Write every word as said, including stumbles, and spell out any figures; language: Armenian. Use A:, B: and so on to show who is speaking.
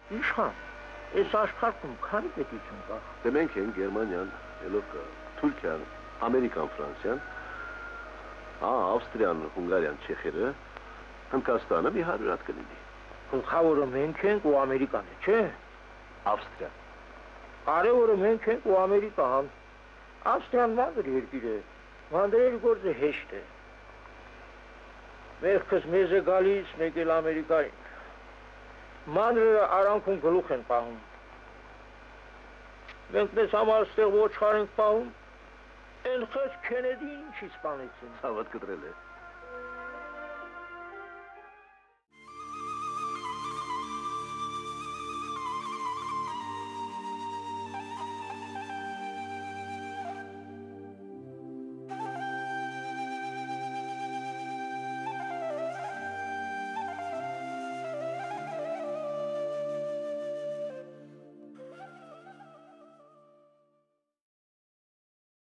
A: Իշխան, այս աշխարհում քանի պետություն կա։
B: Դե մենք են Գերմանիան, ելով կա, Թուրքիան, Ամերիկան, Ֆրանսիան, հա, Ավստրիան, Հունգարիան, Չեխերը, Հնդկաստանը մի հարյուր հատ կլինի։
A: Գլխավորը մենք ենք ու Ամերիկան է, չէ՞։
B: Ավստրիա։
A: Կարևորը մենք ենք ու Ամերիկան։ Ավստրիան մանր երկիր է, մանրերի գործը հեշտ է։ Մեղքս մեզ է գալիս, մեկ էլ Ամերիկային։ Մանրերը արանքում գլուխ են պահում։ Մենք մեզ համար ստեղ ոչխար ենք պահում, են խես Քենեդին չի սպանեցին։
B: Ցավդ կտրել է։